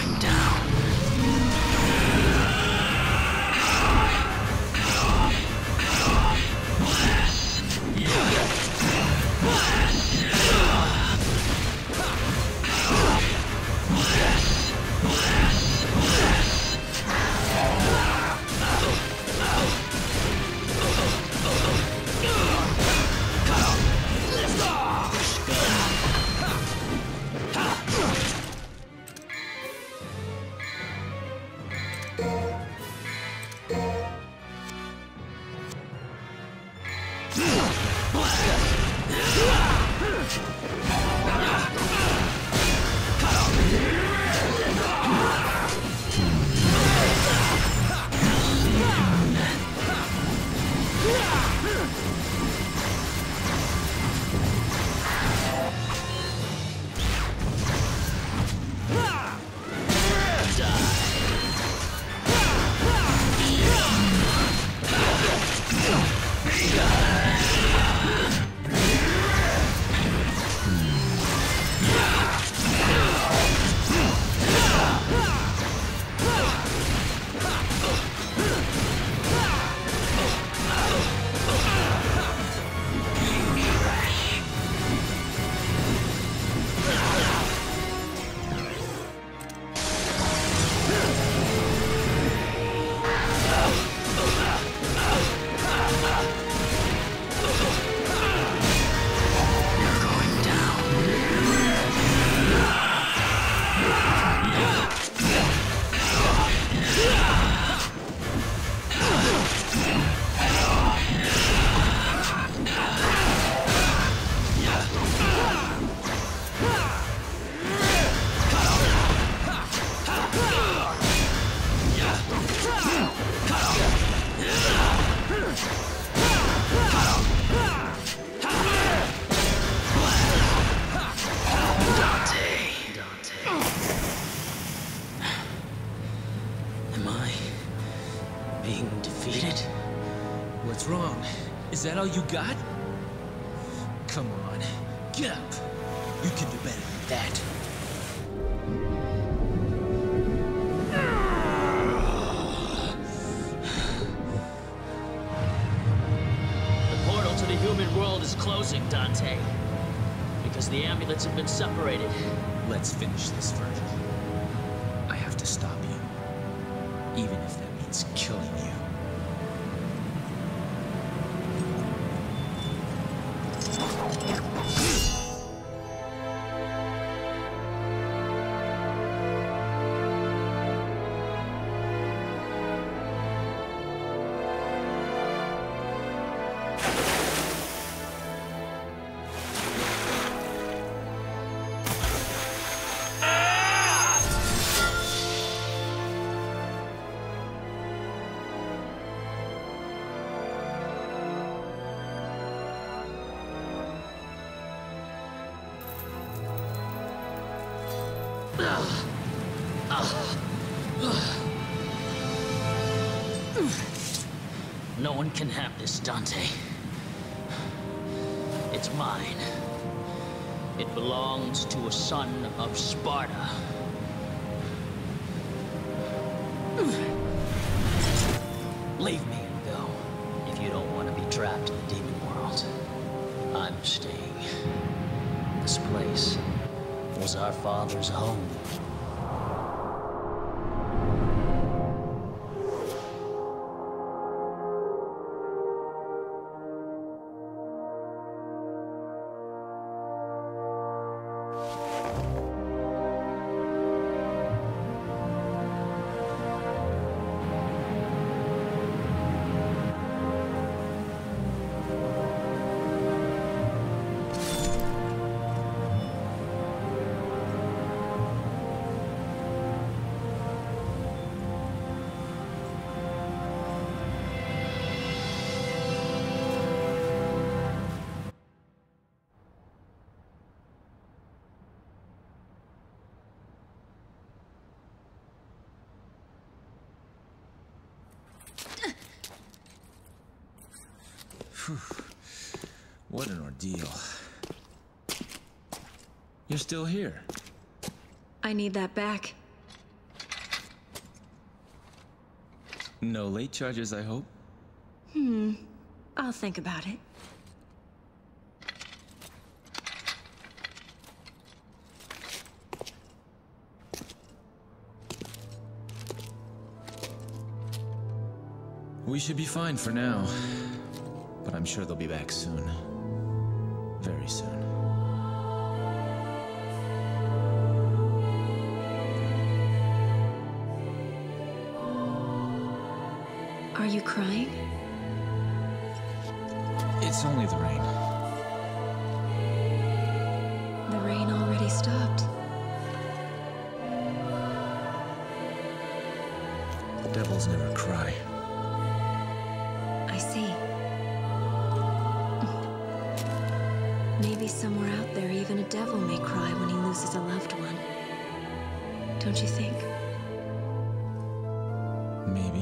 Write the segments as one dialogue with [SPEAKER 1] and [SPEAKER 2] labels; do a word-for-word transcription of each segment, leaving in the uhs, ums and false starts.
[SPEAKER 1] going down.
[SPEAKER 2] What's wrong? Is that all you got? Come on, get up. You can do better than that.
[SPEAKER 3] The portal to the human world is closing, Dante. Because the amulets have been separated.
[SPEAKER 2] Let's finish this, Virgil. I have to stop you. Even if that means killing you.
[SPEAKER 3] No one can have this, Dante. It's mine. It belongs to a son of Sparta. Leave me and go, if you don't want to be trapped in the demon world. I'm staying. This place was our father's home.
[SPEAKER 2] What an ordeal. You're still here.
[SPEAKER 4] I need that back.
[SPEAKER 2] No late charges, I hope?
[SPEAKER 1] Hmm. I'll think about it.
[SPEAKER 2] We should be fine for now. But I'm sure they'll be back soon. Very soon.
[SPEAKER 1] Are you crying?
[SPEAKER 2] It's only the rain.
[SPEAKER 1] The rain already stopped.
[SPEAKER 2] Devils never cry.
[SPEAKER 1] I see. Maybe somewhere out there, even a devil may cry when he loses a loved one. Don't you think?
[SPEAKER 2] Maybe.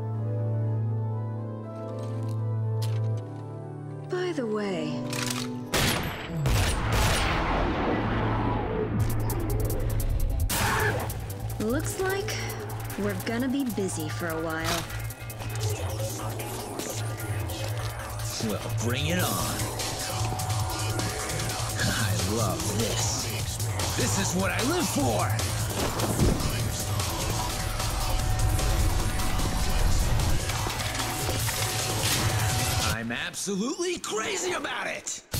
[SPEAKER 1] By the way... Looks like we're gonna be busy for a while.
[SPEAKER 2] Well, bring it on. I love this. This is what I live for! I'm absolutely crazy about it!